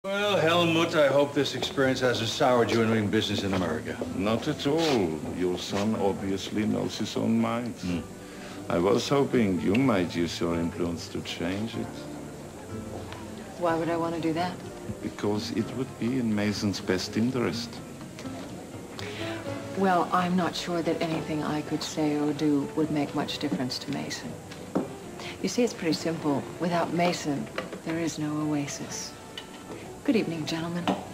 Well, Helmut, I hope this experience hasn't soured you in doing business in America. Not at all. Your son obviously knows his own mind. I was hoping you might use your influence to change it. Why would I want to do that? Because it would be in Mason's best interest. Well, I'm not sure that anything I could say or do would make much difference to Mason. You see, it's pretty simple. Without Mason, there is no Oasis. Good evening, gentlemen.